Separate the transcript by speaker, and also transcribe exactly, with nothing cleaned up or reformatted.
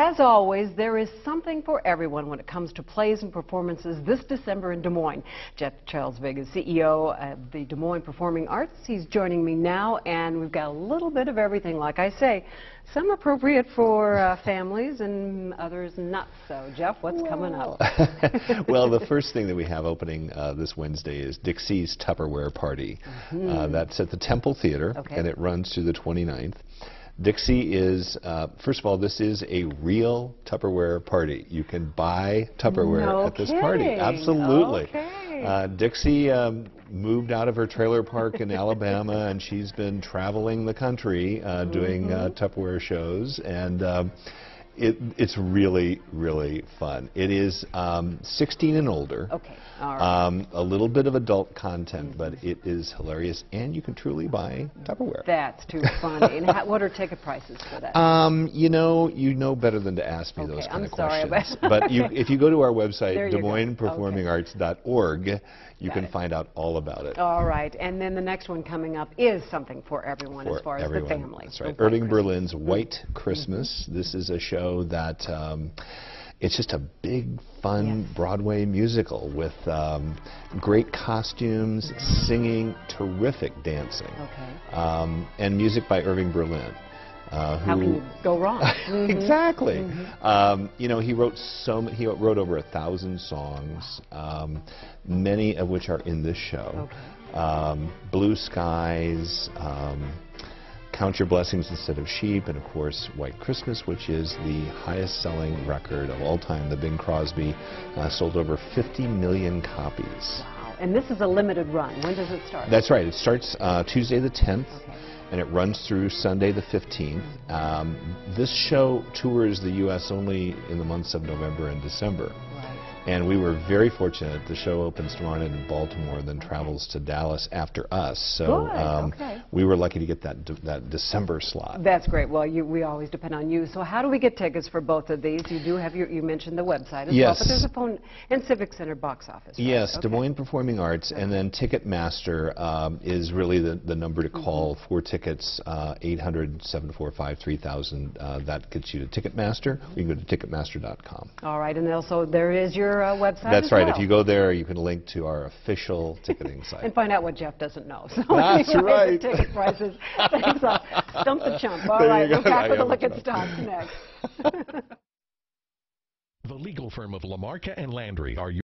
Speaker 1: as always, there is something for everyone when it comes to plays and performances this December in Des Moines. Jeff Charlesvig is C E O of the Des Moines Performing Arts. He's joining me now, and we've got a little bit of everything, like I say. Some appropriate for uh, families and others not so. Jeff, what's well. coming up?
Speaker 2: Well, the first thing that we have opening uh, this Wednesday is Dixie's Tupperware Party. Mm-hmm. uh, that's at the Temple Theater, okay. and it runs through the twenty-ninth. Dixie is, uh, first of all, this is a real Tupperware party. You can buy Tupperware
Speaker 1: no
Speaker 2: at this
Speaker 1: kidding.
Speaker 2: party. Absolutely.
Speaker 1: Okay.
Speaker 2: Uh, Dixie um, moved out of her trailer park in Alabama, and she's been traveling the country uh, doing mm-hmm. uh, Tupperware shows, and um, it, it's really, really fun. It is um, sixteen and older.
Speaker 1: Okay. All right.
Speaker 2: Um, a little bit of adult content, mm-hmm. but it is hilarious, and you can truly buy Tupperware.
Speaker 1: That's too funny. And how, what are ticket prices for that?
Speaker 2: Um, you know, you know better than to ask me
Speaker 1: okay,
Speaker 2: those kind
Speaker 1: I'm
Speaker 2: of
Speaker 1: sorry
Speaker 2: questions.
Speaker 1: About
Speaker 2: but you, if you go to our website, Des Moines Performing Arts dot org, you
Speaker 1: Got
Speaker 2: can
Speaker 1: it.
Speaker 2: find out all about it.
Speaker 1: All right. And then the next one coming up is something for everyone
Speaker 2: for
Speaker 1: as far
Speaker 2: everyone.
Speaker 1: as the family.
Speaker 2: That's right.
Speaker 1: The
Speaker 2: Irving
Speaker 1: White
Speaker 2: Berlin's
Speaker 1: Christmas.
Speaker 2: White Christmas. Mm-hmm. This is a show that um, it's just a big, fun
Speaker 1: yes.
Speaker 2: Broadway musical with um, great costumes, mm-hmm. singing, terrific dancing,
Speaker 1: okay.
Speaker 2: um, and music by Irving Berlin. Uh, who
Speaker 1: How can you go wrong? Mm-hmm.
Speaker 2: Exactly.
Speaker 1: Mm-hmm.
Speaker 2: um, you know, he wrote so many, he wrote over a thousand songs, um, many of which are in this show.
Speaker 1: Okay.
Speaker 2: Um, Blue Skies, um, Count Your Blessings Instead of Sheep, and of course White Christmas, which is the highest selling record of all time. The Bing Crosby uh, sold over fifty million copies.
Speaker 1: Wow. And this is a limited run. When does it start?
Speaker 2: That's right. It starts uh, Tuesday the tenth.
Speaker 1: Okay.
Speaker 2: And it runs through Sunday the fifteenth. Um, this show tours the U S only in the months of November and December.
Speaker 1: Right.
Speaker 2: And we were very fortunate. The show opens tomorrow night in Baltimore, then okay. travels to Dallas after us. So
Speaker 1: Good.
Speaker 2: Um,
Speaker 1: okay.
Speaker 2: we were lucky to get that de that December slot.
Speaker 1: That's great. Well, you, we always depend on you. So how do we get tickets for both of these? You do have your, you mentioned the website as
Speaker 2: yes.
Speaker 1: well, but there's a phone and Civic Center box office. Right?
Speaker 2: Yes,
Speaker 1: okay.
Speaker 2: Des Moines Performing Arts, okay. and then Ticketmaster um, is really the, the number to call mm-hmm. for tickets, uh, eight hundred, seven four five, three thousand. Uh, that gets you to Ticketmaster. You can go to Ticketmaster dot com.
Speaker 1: All right, and also there is your uh, website
Speaker 2: That's
Speaker 1: as
Speaker 2: right.
Speaker 1: well.
Speaker 2: If you go there, you can link to our official ticketing site.
Speaker 1: And find out what Jeff doesn't know. So
Speaker 2: That's
Speaker 1: anyway,
Speaker 2: right.
Speaker 1: The ticket prices. Thanks. Uh, stump the chump. All
Speaker 2: there
Speaker 1: right, we're back with a look at stocks next.
Speaker 3: The legal firm of LaMarca and Landry are